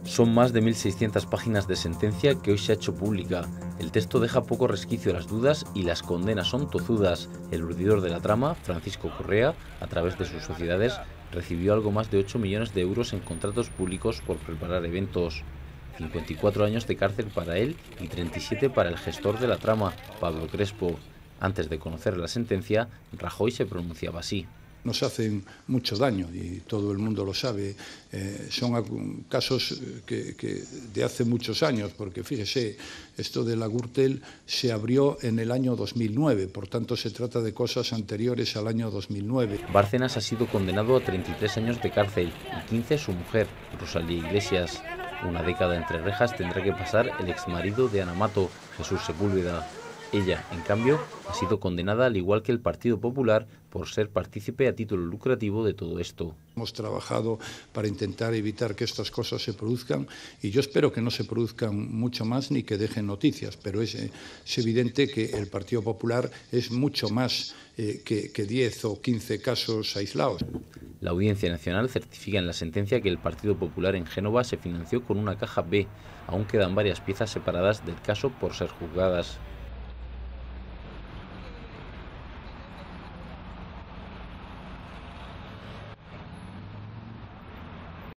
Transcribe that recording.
Son más de 1.600 páginas de sentencia que hoy se ha hecho pública. El texto deja poco resquicio a las dudas y las condenas son tozudas. El urdidor de la trama, Francisco Correa, a través de sus sociedades, recibió algo más de 8 millones de euros en contratos públicos por preparar eventos. 54 años de cárcel para él y 37 para el gestor de la trama, Pablo Crespo. Antes de conocer la sentencia, Rajoy se pronunciaba así. Nos hacen mucho daño y todo el mundo lo sabe. Son casos que de hace muchos años, porque fíjese, esto de la Gürtel se abrió en el año 2009, por tanto se trata de cosas anteriores al año 2009. Bárcenas ha sido condenado a 33 años de cárcel y 15 su mujer, Rosalía Iglesias. Una década entre rejas tendrá que pasar el exmarido de Ana Mato, Jesús Sepúlveda. Ella, en cambio, ha sido condenada al igual que el Partido Popular por ser partícipe a título lucrativo de todo esto. Hemos trabajado para intentar evitar que estas cosas se produzcan y yo espero que no se produzcan mucho más ni que dejen noticias, pero es evidente que el Partido Popular es mucho más que 10 o 15 casos aislados. La Audiencia Nacional certifica en la sentencia que el Partido Popular en Génova se financió con una caja B. Aún quedan varias piezas separadas del caso por ser juzgadas.